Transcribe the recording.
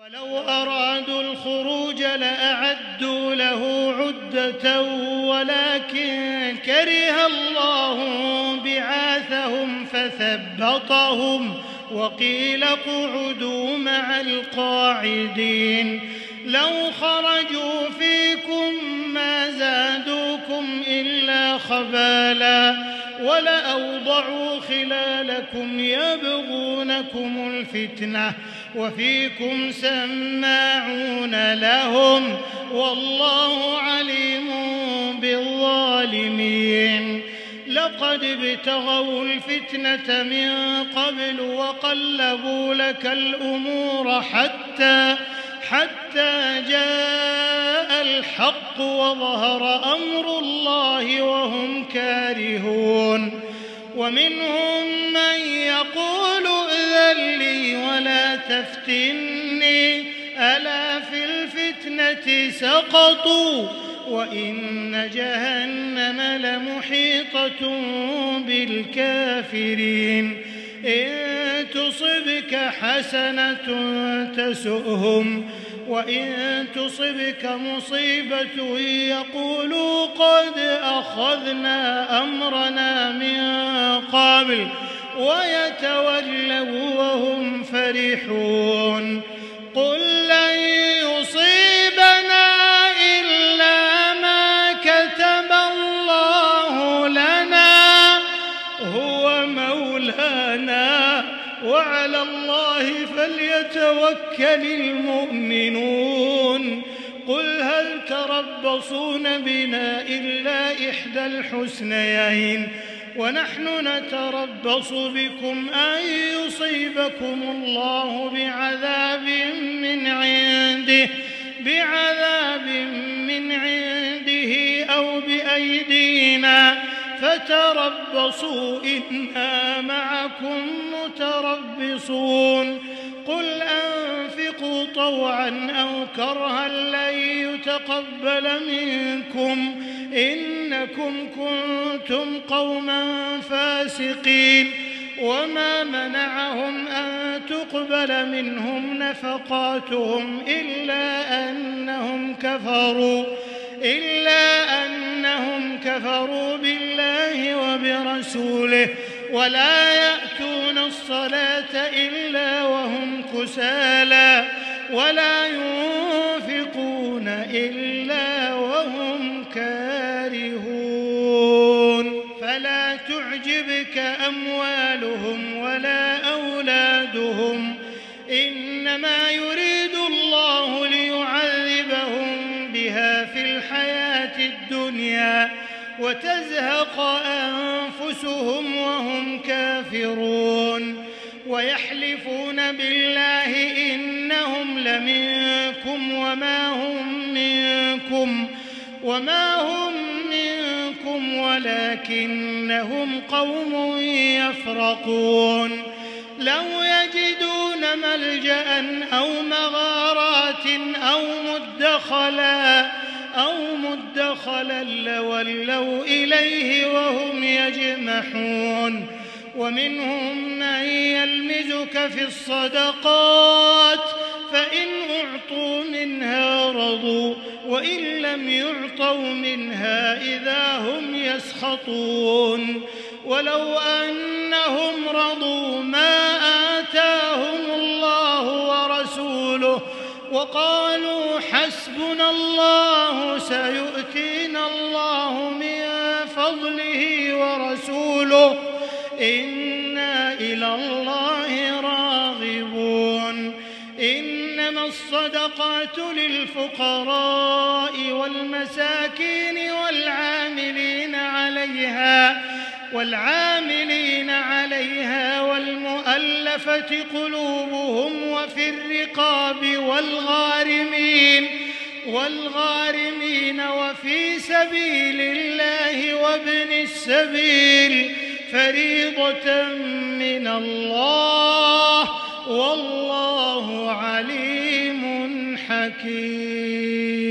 ولو أرادوا الخروج لأعدوا له عدة ولكن كره الله بعاثهم فثبطهم وقيل اقعدوا مع القاعدين. لو خرجوا فيكم ما زادوكم إلا خبالا ولأوضعوا خلالكم يبغونكم الفتنة وفيكم سماعون لهم والله عليم بالظالمين. لقد ابتغوا الفتنة من قبل وقلبوا لك الأمور حتى جاء الحق وظهر أمر الله وهم كارهون. ومنهم من يقول ائذن لي ولا تفتني ألا في الفتنة سقطوا وإن جهنم لمحيطة بالكافرين. إن تصبك حسنة تسؤهم وإن تصبك مصيبة يقولوا قد أخذنا أمرنا من قبل ويتولوا وهم فرحون. قل لن يصيبنا إلا ما كتب الله لنا هو مولانا وعلى الله فليتوكل المؤمنون. قل هل تربصون بنا إلا إحدى الحسنيين ونحن نتربص بكم أن يصيبكم الله بعذاب من عنده أو بأيدينا فتربصوا إنا معكم متربصون. قل أنفقوا طوعا أو كرها لن يتقبل منكم إنكم كنتم قوما فاسقين. وما منعهم أن تقبل منهم نفقاتهم إلا أنهم كفروا بالله وبرسوله ولا يأتون الصلاة إلا وهم كسالى ولا ينفقون إلا وهم كارهون. فلا تعجبك أموالهم ولا أولادهم إنما يريد الله ليعذبهم بها في الحياة الدنيا وتزهق أنفسهم وهم كافرون. ويحلفون بالله إنهم لمنكم وما هم منكم ولكنهم قوم يفرقون. لو يجدون ملجأ أو مغارات أو مدخلا لولوا إليه وهم يجمحون. ومنهم من يلمزك في الصدقات فإن أعطوا منها رضوا وإن لم يعطوا منها إذا هم يسخطون. ولو أنهم رضوا ما آتاهم الله ورسوله وقالوا حسبنا الله سيؤتينا الله من فضله ورسوله إنا إلى الله راغبون. إنما الصدقات للفقراء والمساكين والعاملين عليها والمؤلفة قلوبهم وفي الرقاب والغارمين وفي سبيل الله وابن السبيل فريضة من الله، والله عليم حكيم.